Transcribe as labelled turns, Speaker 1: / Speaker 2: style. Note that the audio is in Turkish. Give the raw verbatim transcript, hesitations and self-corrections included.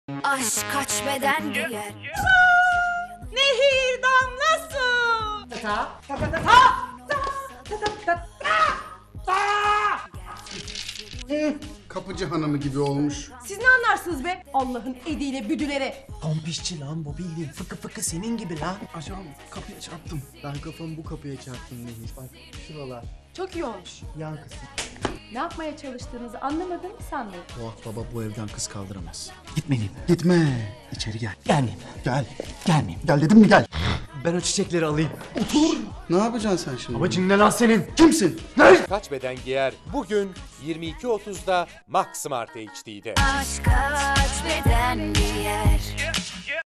Speaker 1: Aşk kaç beden giyer.
Speaker 2: Nehir damlası. Ta ta ta ta ta ta ta ta ta.
Speaker 3: Kapıcı hanımı gibi olmuş.
Speaker 2: Siz ne anlarsınız be? Allah'ın ediyle büdülere.
Speaker 4: Pompişçi lan bu, bildiğin fıkı fıkı senin gibi lan.
Speaker 3: Aşağım kapıya çarptım.
Speaker 4: Ben kafamı bu kapıya çarptım Nehir. Bak şuralar
Speaker 2: Çok iyi olmuş.
Speaker 4: yankısı.
Speaker 2: Ne yapmaya çalıştığınızı anlamadın mı sandın?
Speaker 4: Oh baba bu evden kız kaldıramaz. Gitmeliyim. Gitme. İçeri gel. Gelmeyeyim. Gel. Gelmeyeyim. Gel dedim mi gel. Ben o çiçekleri alayım.
Speaker 3: Otur. Ne yapacaksın sen şimdi?
Speaker 4: Babacın ne lan senin?
Speaker 3: Kimsin?
Speaker 5: Kaç Beden Giyer bugün yirmi iki otuzda Max Smart H D'de.
Speaker 1: Aşk kaç beden giyer.